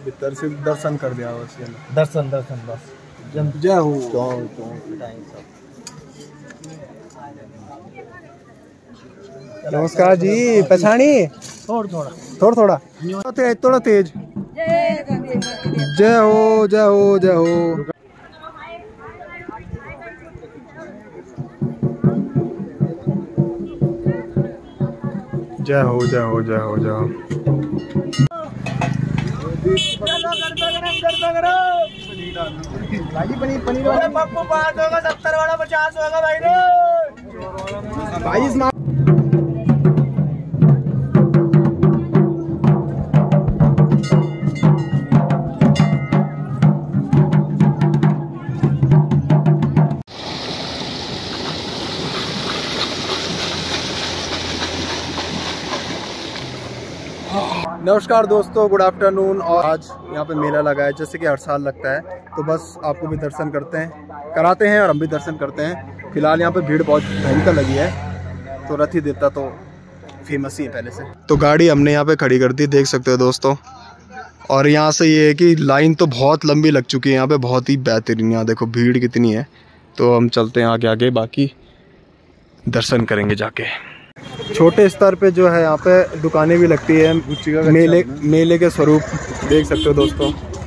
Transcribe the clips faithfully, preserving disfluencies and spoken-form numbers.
भीतर सिर्फ दर्शन कर दिया बस। दर्शन दर्शन बस। जय हो। नमस्कार जी। पहचानी थोड़ा थोड़ा थोड़ा थोड़ा तेज थोड़ा तेज। जय हो जय हो जय हो। जय हो जय हो जय हो जय हो। भाई पनीर पनीर वाला पप्पू पाँच होगा, सत्तर वाला पचास होगा भाई रे। भाई इस नमस्कार दोस्तों, गुड आफ्टरनून। और आज यहाँ पे मेला लगा है जैसे कि हर साल लगता है, तो बस आपको भी दर्शन करते हैं कराते हैं और हम भी दर्शन करते हैं। फिलहाल यहाँ पे भीड़ बहुत भयंकर लगी है, तो रथ ही देवता तो फेमस ही है पहले से। तो गाड़ी हमने यहाँ पे खड़ी कर दी, देख सकते हो दोस्तों। और यहाँ से ये है कि लाइन तो बहुत लंबी लग चुकी है यहाँ पे, बहुत ही बेहतरीन। यहाँ देखो भीड़ कितनी है। तो हम चलते हैं आगे आगे, बाकी दर्शन करेंगे जाके। छोटे स्तर पे जो है यहाँ पे दुकानें भी लगती है, मेले मेले के स्वरूप देख सकते हो दोस्तों।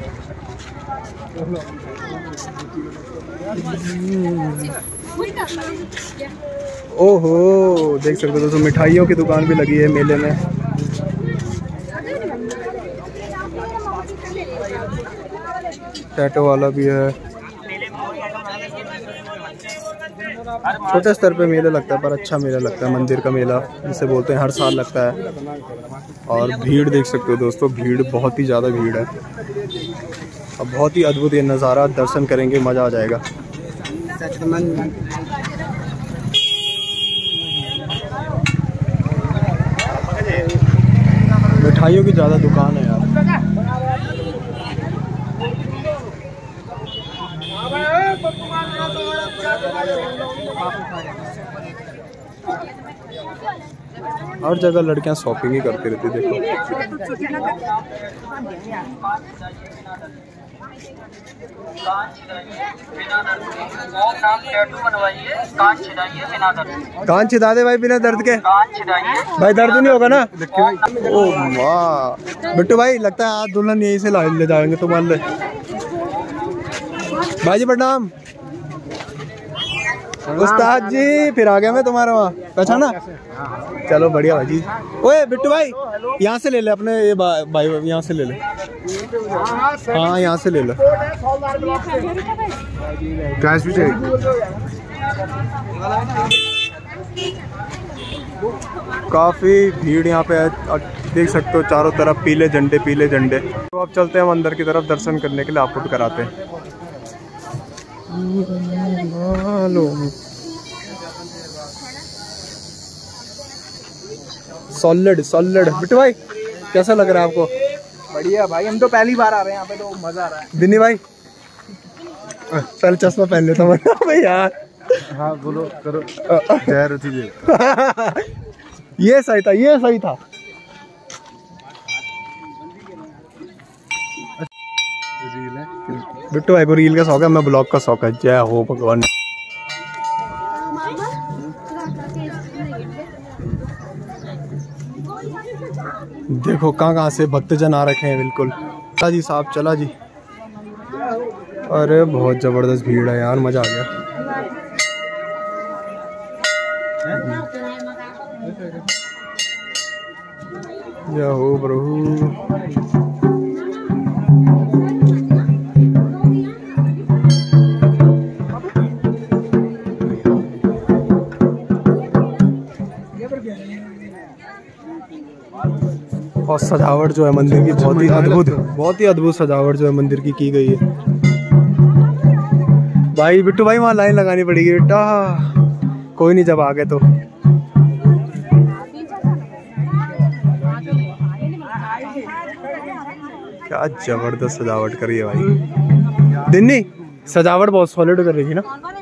ओहो देख सकते हो दोस्तों, मिठाइयों की दुकान भी लगी है मेले में। टैटो वाला भी है। छोटे स्तर पे मेला लगता है पर अच्छा मेला लगता है, मंदिर का मेला जिसे बोलते हैं, हर साल लगता है। और भीड़ देख सकते हो दोस्तों, भीड़ बहुत ही ज़्यादा भीड़ है। अब बहुत ही अद्भुत ये नज़ारा, दर्शन करेंगे मज़ा आ जाएगा। मिठाइयों की ज़्यादा दुकान है यार। हर जगह लड़कियां शॉपिंग ही करती रहती, देखो। कान छिदा दे भाई बिना दर्द के। भाई दर्द नहीं होगा ना? ओ वाह बिट्टू भाई, लगता है आज दुल्हन यहीं से ले जाएंगे तुम्हारे लिए। भाई जी प्रणाम। उस्ताद जी फिर आ गया मैं तुम्हारे वहाँ, पहचाना? चलो बढ़िया भाई जी। ओए बिट्टू भाई यहाँ से ले ले अपने, ये भाई यहाँ से ले ले। हाँ यहाँ से ले लो। कैश भी चाहिए। काफी भीड़ यहाँ पे है, देख सकते हो चारों तरफ पीले झंडे पीले झंडे। तो अब चलते हैं अंदर की तरफ दर्शन करने के लिए, आपको भी कराते हैं। Solid solid. बिट्टू भाई कैसा लग रहा है आपको? बढ़िया भाई, हम तो पहली बार आ रहे हैं यहाँ पे, तो मजा आ रहा है। दिनी भाई पहले चश्मा पहन लेता मैं भाई यार। हाँ बोलो करो। ये सही था, ये सही था। बिट्टू भाई को रील का शौक है, मैं ब्लॉग का शौक है। जय हो भगवान। देखो कहाँ कहाँ से भक्तजन आ रखे हैं, बिल्कुल। चला जी साहब, चला जी। अरे बहुत जबरदस्त भीड़ है यार, मजा आ गया। जय हो प्रभु। और सजावट जो है मंदिर की बहुत ही अद्भुत, बहुत ही अद्भुत सजावट जो है मंदिर की की गई है। भाई बिट्टू भाई वहाँ लाइन लगानी पड़ेगी बेटा। कोई नहीं, जब आ गए तो। क्या जबरदस्त सजावट करी है भाई। दिन्नी सजावट बहुत सॉलिड कर रही थी ना,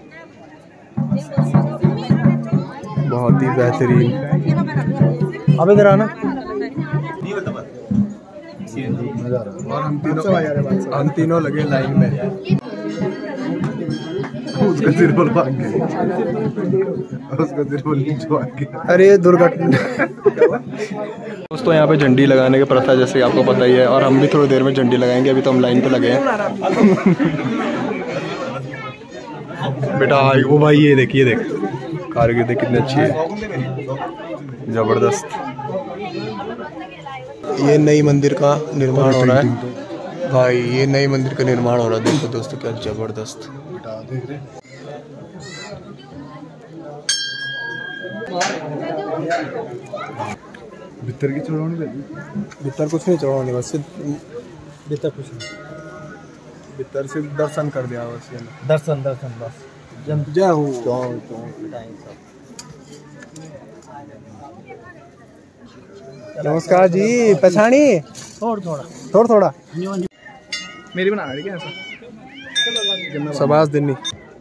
बहुत ही बेहतरीन। अब इधर आना। हम तीनों हम तीनों लगे लाइन में। उसका सिर पर भाग गया, उसका सिर पर नीचे भाग गया। अरे दुर्घटना। दोस्तों यहाँ पे झंडी लगाने की प्रथा जैसे आपको पता ही है, और हम भी थोड़ी देर में झंडी लगाएंगे। अभी तो हम लाइन पे लगे हैं। बेटा वो भाई ये देखिए, देख कारगिर्दी कितनी अच्छी है, जबरदस्त। ये नई मंदिर का निर्माण हो रहा है भाई, ये नई मंदिर का निर्माण हो रहा है। देखो दोस्तों क्या जबरदस्त। भीतर की चढ़ानी, भीतर कुछ नहीं चढ़ानी, बस भीतर कुछ नहीं, भीतर सिर्फ दर्शन कर दिया बस। दर्शन दर्शन बस। जय हो। नमस्कार जी। पहचानी थोड़ा थोड़ा थोड़ा थोड़ा मेरी बना रही क्या ऐसा सबास दिनी।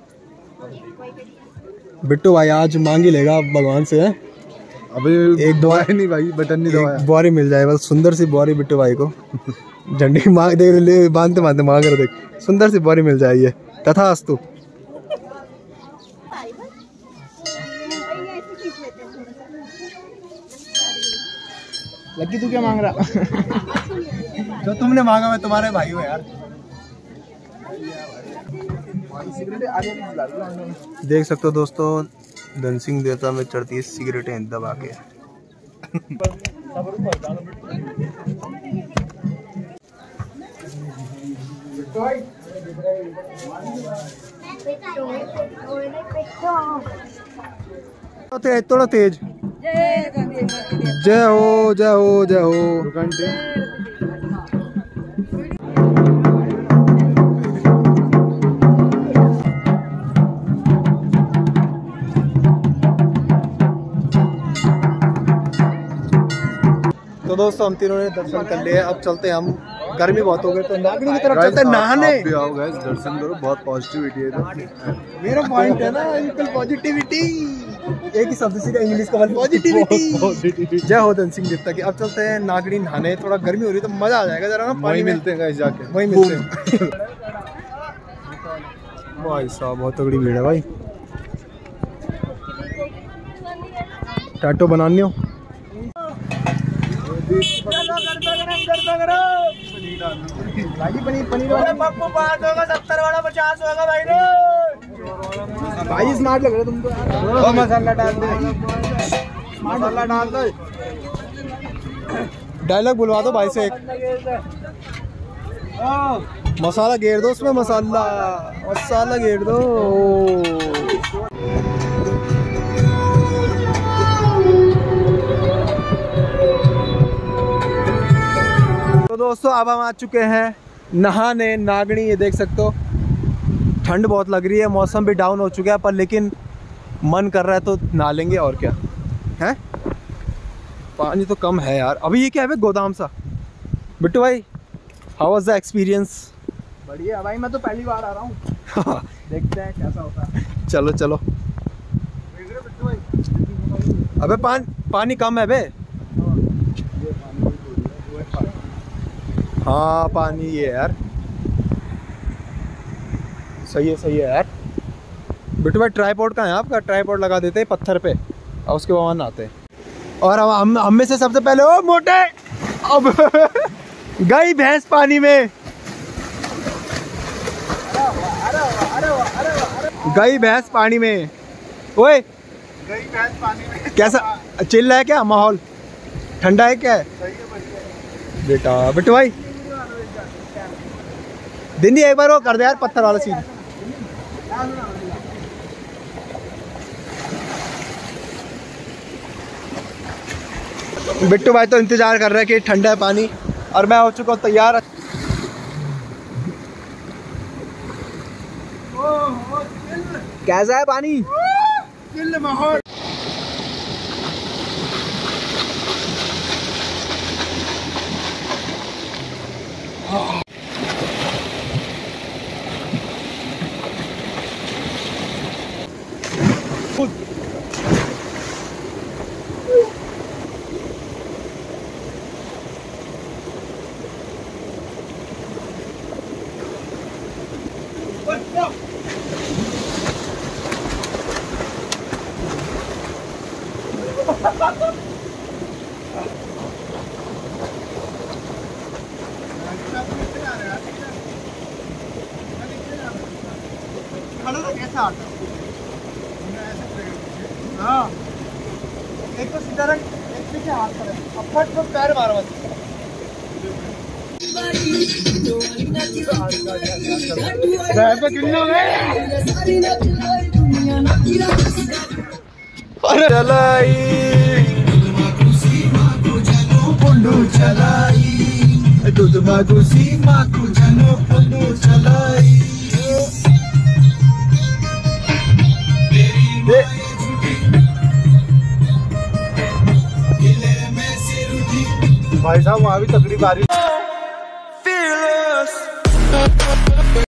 बिट्टू भाई आज मांगी लेगा भगवान से। अभी एक दुआ नहीं भाई, बटन नहीं दबाया, बुआरी मिल जाए बस, सुंदर सी बुआरी बिट्टू भाई को। झंडी मांग देख ले, बांधते बांधते मांग रहे, देख सुंदर सी बुआरी मिल जाए। ये तथास्तु। लकी तू क्या मांग रहा? जो तुमने मांगा मैं तुम्हारे भाई हो यार। देख सकते हो दोस्तों, धन सिंह देवता में चढ़ती है सिगरेटें दबा के। तेज थोड़ा तेज। जय हो जय हो जय हो। तो दोस्तों हम तीनों ने दर्शन कर लिए, अब चलते हैं हम। गर्मी बहुत हो गई तो नागड़ी की तरफ चलते हैं नहाने। आप भी आओ गाइस, दर्शन करो, बहुत पॉजिटिविटी है इधर। मेरा पॉइंट है ना, इक्वल पॉजिटिविटी। एक ही शब्द सीखा इंग्लिश का, पॉजिटिविटी। जय हो धन सिंह देवता की। अब चलते हैं नागड़ी नहाने, थोड़ा गर्मी हो रही है तो मजा आ जाएगा जरा ना। पानी मिलते हैं गाइस जाके, वहीं मिलते हैं। भाई साहब बहुत तगड़ी भीड़ है भाई। टैटो बनानी हो भाई, पनीर पनीर वाला पप्पू पाँच होगा, सत्तर वाला पचास होगा भाई रे। भाई स्मार्ट लग रहा है तुमको। मसाला डाल दे, मसाला डाल दो। डायलॉग बुलवा दो भाई से एक। मसाला घेर दो उसमें, मसाला मसाला घेर दो। तो दोस्तों अब हम आ चुके हैं नहाने नागणी। ये देख सकते हो ठंड बहुत लग रही है, मौसम भी डाउन हो चुका है, पर लेकिन मन कर रहा है तो नहा लेंगे और क्या है। पानी तो कम है यार। अभी ये क्या है गोदाम सा। बिट्टू भाई हाउ वाज द एक्सपीरियंस? बढ़िया भाई, मैं तो पहली बार आ रहा हूँ। देखते हैं कैसा होता है। चलो चलो। अबे पान, पानी कम है बे। हाँ पानी ये यार सही है, सही है यार। बिट्टू भाई ट्राईपॉड कहाँ है आपका? ट्राईपॉड लगा देते हैं पत्थर पे और उसके बाद नहाते हैं। और हम हम में से सबसे पहले ओ मोटे अब गई भैंस पानी में, गई भैंस पानी में। ओए गई भैंस पानी में। कैसा चिल रहा है क्या माहौल? ठंडा है क्या है बेटा? बिट्टू भाई दिन एक बार वो कर दे यार पत्थर वाला सीन। बिट्टू भाई तो इंतजार कर रहे हैं कि ठंडा है पानी, और मैं हो चुका हूँ तैयार। कैसा है पानी? चिल माहौल। कैसा आता हाँ एक तो सीधा रंग एक पीछे हाथ पर है अब फट तो पैर मारो बस चलाई दूध मागुसी माकू जनो पंडू चलाई भाई साहब वहाँ भी तकलीफ आ रही है।